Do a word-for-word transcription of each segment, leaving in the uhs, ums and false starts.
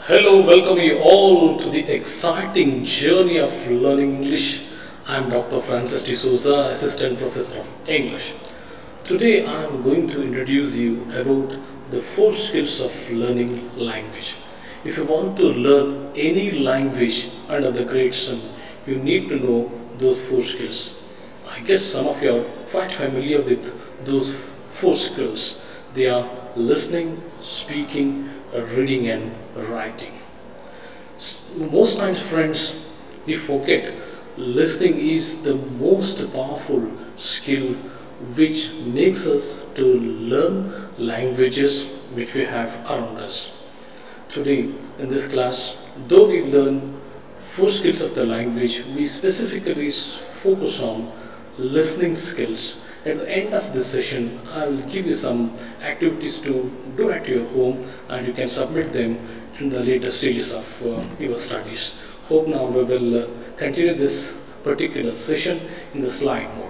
Hello, welcome you all to the exciting journey of learning English. I'm Doctor Francis D'Souza, Assistant Professor of English. Today I'm going to introduce you about the four skills of learning language. If you want to learn any language under the great sun, you need to know those four skills. I guess some of you are quite familiar with those four skills. They are listening, speaking, reading and writing. Most times, friends, we forget listening is the most powerful skill which makes us to learn languages which we have around us. Today in this class, though we learn four skills of the language, we specifically focus on listening skills. At the end of this session, I will give you some activities to do at your home and you can submit them in the later stages of uh, your studies. Hope now we will uh, continue this particular session in the slide mode.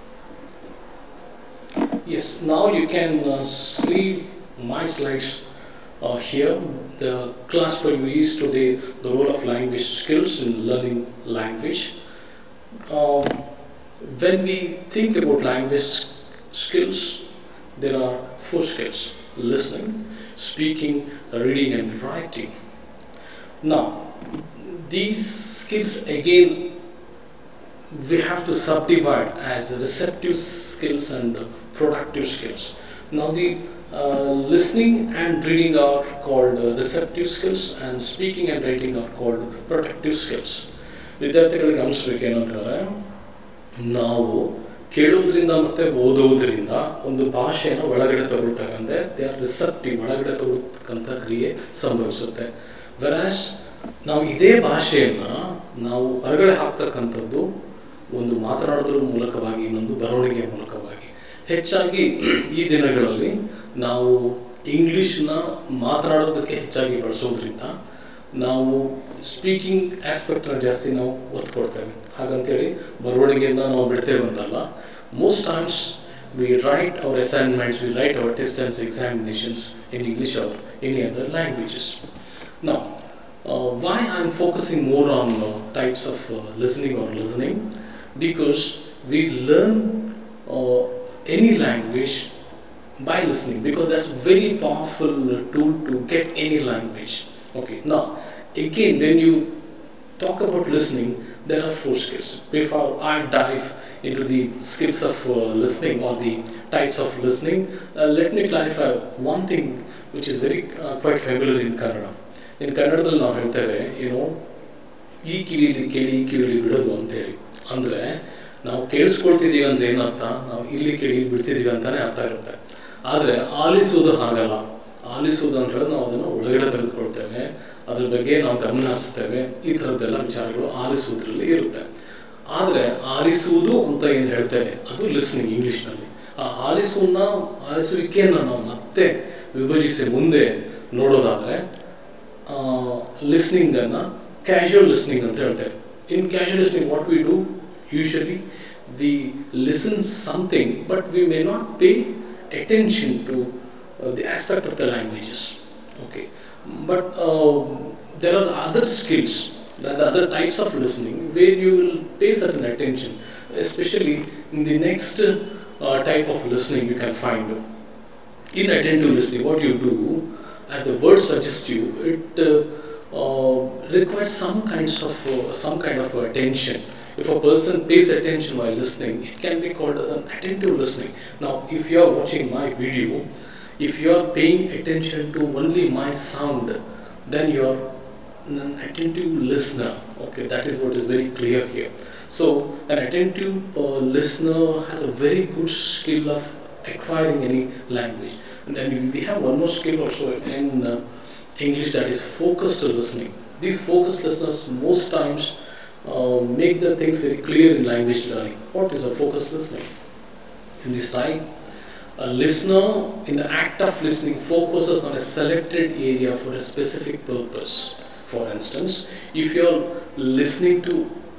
Yes, now you can uh, see my slides uh, here. The class for you is today the role of language skills in learning language. Um, When we think about language skills, there are four skills: listening, speaking, reading and writing. Now, these skills again we have to subdivide as receptive skills and productive skills. Now the uh, listening and reading are called uh, receptive skills and speaking and writing are called productive skills. ವಿದ್ಯಾರ್ಥಿಗಳಿಗೆ ಗಮನಿಸಬೇಕು ಏನಂತಂದರೆ, ನಾವು ಕೇಳುವುದರಿಂದ ಮತ್ತು ಓದುವುದರಿಂದ ಒಂದು ಭಾಷೆಯನ್ನು ಒಳಗಡೆ ತಗೊಳ್ತೇವೆ ಅಂದರೆ ದೇ ಆರ್ ರಿಸೆಪ್ಟಿವ್, ಒಳಗಡೆ ತಗೊಳ್ತಕ್ಕಂಥ ಕ್ರಿಯೆ ಸಂಭವಿಸುತ್ತೆ. ವೆರಾಸ್ ನಾವು ಇದೇ ಭಾಷೆಯನ್ನು ನಾವು ಹೊರಗಡೆ ಹಾಕ್ತಕ್ಕಂಥದ್ದು ಒಂದು ಮಾತನಾಡೋದ್ರ ಮೂಲಕವಾಗಿ, ಇನ್ನೊಂದು ಬರವಣಿಗೆಯ ಮೂಲಕವಾಗಿ. ಹೆಚ್ಚಾಗಿ ಈ ದಿನಗಳಲ್ಲಿ ನಾವು ಇಂಗ್ಲೀಷ್ನ ಮಾತನಾಡೋದಕ್ಕೆ ಹೆಚ್ಚಾಗಿ ಬಳಸೋದ್ರಿಂದ ನಾವು ಸ್ಪೀಕಿಂಗ್ ಆಸ್ಪೆಕ್ಟ್ನ ಜಾಸ್ತಿ ನಾವು ಒತ್ತು ಕೊಡ್ತೇವೆ. ಹಾಗಂತೇಳಿ ಬರವಣಿಗೆಯನ್ನು ನಾವು ಬಿಡ್ತೇವೆ ಅಂತಲ್ಲ. Most times we write our assignments, we write our test and examinations in English or any other languages. Now, uh, why I am focusing more on uh, types of uh, listening or listening? Because we learn uh, any language by listening, because that's a very powerful uh, tool to get any language. Okay, now again, when you talk about listening, there are four skills. Before I dive into the skills of uh, listening or the types of listening, uh, let me clarify one thing which is very uh, quite familiar in Kannada. In Kannadadalli ನಾವು ಹೇಳ್ತೇವೆ, ಏನು ಈ ಕಿವಿಲಿ ಕೇಳಿ ಈ ಕಿವಿಲಿ ಬಿಡೋದು ಅಂತೇಳಿ. ಅಂದರೆ ನಾವು ಕೇಳಿಸ್ಕೊಳ್ತಿದ್ದೀವಿ ಅಂದರೆ ಏನರ್ಥ, ನಾವು ಇಲ್ಲಿ ಕೇಳಿ ಬಿಡ್ತಿದ್ದೀವಿ ಅಂತಲೇ ಅರ್ಥ ಇರುತ್ತೆ. ಆದರೆ ಆಲಿಸುವುದು ಹಾಗಲ್ಲ. ಆಲಿಸುವುದು ಅಂತ ಹೇಳಿದ್ರೆ ನಾವು ಅದನ್ನು ಒಳಗಡೆ ತೆಗೆದುಕೊಳ್ತೇವೆ, ಅದ್ರ ಬಗ್ಗೆ ನಾವು ಗಮನ ಹರಿಸ್ತೇವೆ. ಈ ಥರದ್ದೆಲ್ಲ ವಿಚಾರಗಳು ಆಲಿಸುವುದರಲ್ಲಿ ಇರುತ್ತೆ. ಆದರೆ ಆಲಿಸುವುದು ಅಂತ ಏನು ಹೇಳ್ತೇವೆ ಅದು ಲಿಸ್ನಿಂಗ್ ಇಂಗ್ಲೀಷ್ನಲ್ಲಿ. ಆ ಆಲಿಸುವನ್ನ ಆಲಿಸುವಿಕೆಯನ್ನು ನಾವು ಮತ್ತೆ ವಿಭಜಿಸಿ ಮುಂದೆ ನೋಡೋದಾದರೆ ಲಿಸ್ನಿಂಗನ್ನು ಕ್ಯಾಶುವಲ್ ಲಿಸ್ನಿಂಗ್ ಅಂತ ಹೇಳ್ತೇವೆ. In casual listening what we do usually we listen something but we may not pay attention to Uh, the aspect of the languages. Okay, but uh, there are other skills, the other types of listening where you will pay certain attention, especially in the next uh, type of listening you can find. In attentive listening, what you do, as the word suggests you, it uh, uh, requires some kinds of uh, some kind of attention. If a person pays attention while listening, it can be called as an attentive listening. Now, if you are watching my video, if you are paying attention to only my sound, then you are an attentive listener. Okay, that is what is very clear here. So an attentive uh, listener has a very good skill of acquiring any language. And then we have one more skill also in uh, English, that is focused listening. These focused listeners most times uh, make the things very clear in language learning. What is a focused listening? In this type, a listener in the act of listening focuses on a selected area for a specific purpose. For instance, if you are listening to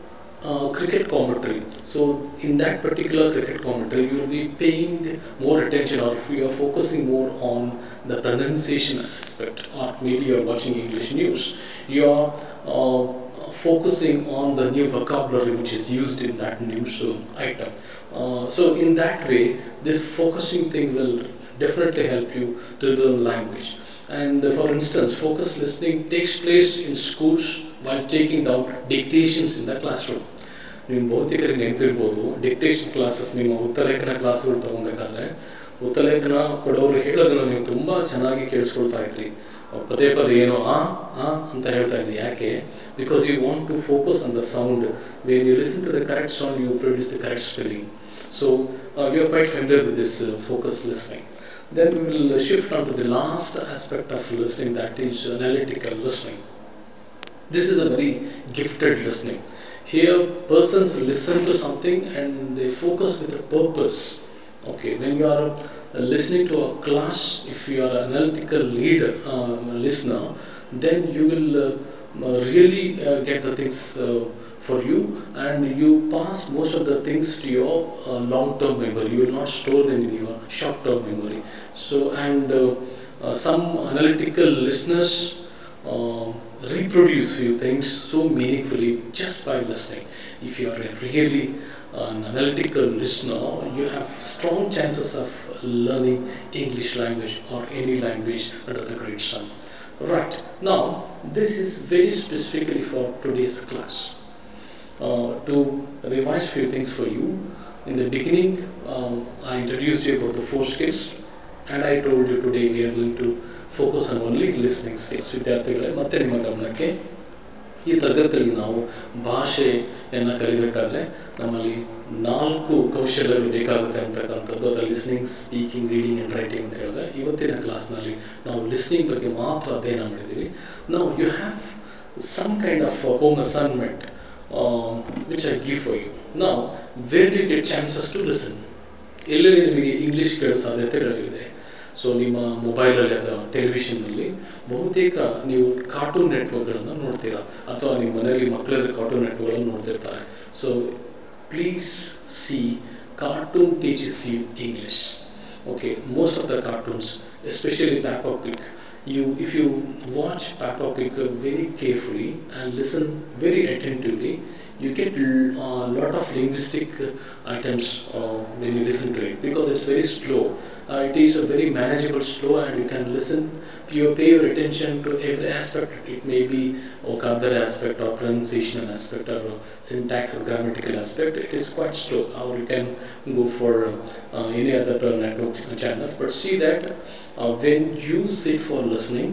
uh, cricket commentary. So in that particular cricket commentary, you will be paying more attention, or if you are focusing more on the pronunciation aspect, or maybe you are watching English news, you are uh, focusing on the new vocabulary which is used in that news uh, item. Uh, so in that way, this focusing thing will definitely help you to learn language. And uh, for instance, focused listening takes place in schools while taking down dictations in the classroom. ನೀವು ಬಹುತೇಕರಿಗೆ ನೆನಪಿರ್ಬೋದು, dictation classes, ನಿಮ್ಮ ಉತ್ತಲೇಖನ ಕ್ಲಾಸ್ಗಳು ತೊಗೊಬೇಕಾದ್ರೆ ಉತ್ತಲೇಖನ ಕೊಡೋರು ಹೇಳೋದನ್ನು ನೀವು ತುಂಬ ಚೆನ್ನಾಗಿ ಕೇಳಿಸ್ಕೊಳ್ತಾ ಇದ್ರಿ. ಪದೇ ಪದೇ ಏನೋ ಆ ಆ ಅಂತ ಹೇಳ್ತಾ ಇದ್ರಿ. ಯಾಕೆ? Because you want to focus on the sound. When you listen to the correct sound, you produce the correct spelling. So uh, we are quite familiar with this uh, focused listening. Then we will uh, shift on to the last aspect of listening, that is analytical listening. This is a very gifted listening. Here persons listen to something and they focus with a purpose. Okay, when you are uh, listening to a class, if you are an analytical leader, uh, listener, then you will uh, uh, really uh, get the things uh, for you, and you pass most of the things to your uh, long-term memory. You will not store them in your short-term memory. So, and uh, uh, some analytical listeners uh, reproduce few things so meaningfully just by listening. If you are a really an analytical listener, you have strong chances of learning English language or any language under the great sun. Right, now this is very specifically for today's class. Uh, to revise few things for you. In the beginning, um, I introduced you about the four skills, and I told you today we are going to focus on only listening skills. ವಿದ್ಯಾರ್ಥಿಗಳೇ, ಮತ್ತೆ ನಿಮ್ಮ ಗಮನಕ್ಕೆ, ಈ ತರಗತಿಯಲ್ಲಿ ನಾವು ಭಾಷೆಯನ್ನು ಕಲಿಬೇಕಾದ್ರೆ ನಮ್ಮಲ್ಲಿ ನಾಲ್ಕು ಕೌಶಲ್ಯಗಳು ಬೇಕಾಗುತ್ತೆ ಅಂತಕ್ಕಂಥದ್ದು. ಅದರ listening, speaking, reading and writing ಅಂತ ಹೇಳಿದ್ರೆ, ಇವತ್ತಿನ ಕ್ಲಾಸ್ನಲ್ಲಿ ನಾವು ಲಿಸ್ನಿಂಗ್ ಬಗ್ಗೆ ಮಾತ್ರ ಅಧ್ಯಯನ ಮಾಡಿದ್ದೀವಿ. ನಾವು you have some kind of home assignment Uh, which I give for you. Now, where do you get chances to listen? ಎಲ್ಲೆಲ್ಲಿ ನಿಮಗೆ ಇಂಗ್ಲೀಷ್ ಕೇಳೋ ಸಾಧ್ಯತೆಗಳಿದೆ. ಸೊ ನಿಮ್ಮ ಮೊಬೈಲಲ್ಲಿ ಅಥವಾ ಟೆಲಿವಿಷನ್ನಲ್ಲಿ ಬಹುತೇಕ ನೀವು ಕಾರ್ಟೂನ್ ನೆಟ್ವರ್ಕ್ಗಳನ್ನು ನೋಡ್ತೀರಾ, ಅಥವಾ ನಿಮ್ಮ ಮನೆಯಲ್ಲಿ ಮಕ್ಕಳೆಲ್ಲ ಕಾರ್ಟೂನ್ ನೆಟ್ವರ್ಕ್ಗಳನ್ನು ನೋಡ್ತಿರ್ತಾರೆ. So please see, cartoon teaches you English. Okay, most of the cartoons, especially Peppa Pig, You, if you watch Peppa Pig very carefully and listen very attentively, you get a uh, lot of linguistic uh, items uh, when you listen to it, because it's very slow. Uh, it is a very manageable slow, and you can listen. You pay your attention to every aspect. It may be vocabulary aspect, or pronunciation aspect, or uh, syntax or grammatical aspect. It is quite slow. Or you can go for uh, any other network channels. But see that uh, when you sit for listening,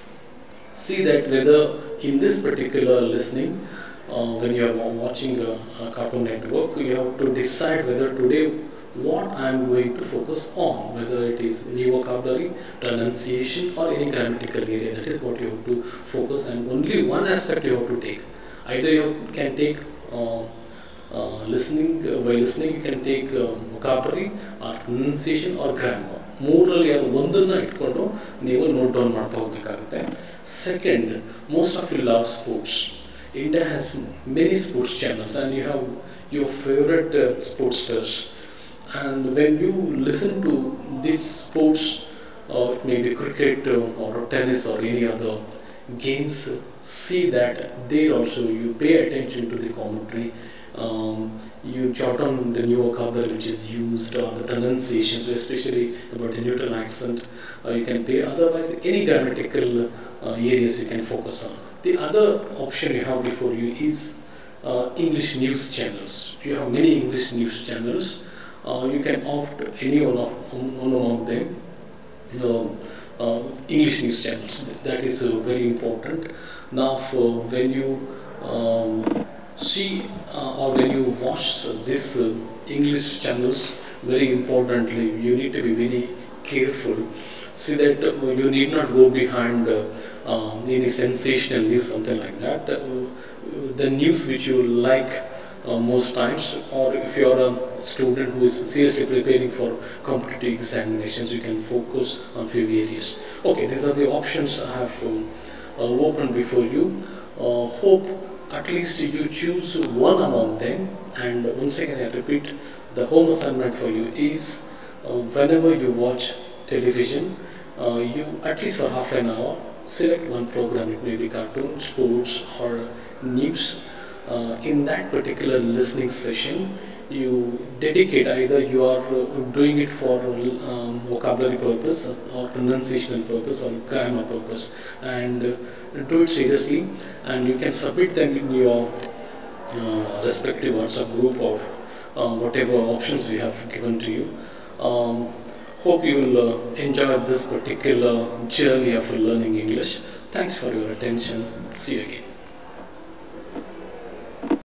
see that whether in this particular listening, uh, when you are watching a, a Cartoon Network, you have to decide whether today what I am going to focus on, whether it is new vocabulary, pronunciation, or any grammatical area. That is what you have to focus, and only one aspect you have to take. Either you can take uh, uh, listening, uh, while listening you can take uh, vocabulary, or pronunciation, or grammar. ಮೂರರಲ್ಲಿ ಯಾರು ಒಂದನ್ನು ಇಟ್ಕೊಂಡು ನೀವು note down ಮಾಡ್ತಾ ಹೋಗಬೇಕಾಗುತ್ತೆ. Second, most of you love sports. India has many sports channels, and you have your favorite uh, sportsters. And when you listen to these sports, uh, it may be cricket uh, or tennis or any other games, uh, see that there also you pay attention to the commentary. Um, you jot on the new vocabulary which is used, or the pronunciations, especially about the neutral accent. Uh, you can pay. Otherwise, any grammatical uh, areas you can focus on. The other option you have before you is uh, English news channels. You have many English news channels. Uh, you can opt any one of one of them. Uh, uh, English news channels. That is uh, very important. Now, for when you um, see uh, or when you watch uh, this uh, English channels, very importantly, you need to be very careful. See that uh, you need not go behind uh, uh, any sensational news, something like that. Uh, the news which you like uh, most times, or if you are a student who is seriously preparing for competitive examinations, you can focus on few areas. Okay, these are the options I have um, uh, opened before you. Uh, hope at least you choose one among them. And once again I repeat, the home assignment for you is uh, whenever you watch television, uh, you at least for half an hour select one program. It may be cartoon, sports, or news. Uh, in that particular listening session, you dedicate, either you are uh, doing it for um, vocabulary purpose or pronunciation purpose or grammar purpose, and uh, do it seriously, and you can submit them in your uh, respective WhatsApp group or uh, whatever options we have given to you. Um, hope you will uh, enjoy this particular journey of learning English. Thanks for your attention. See you again.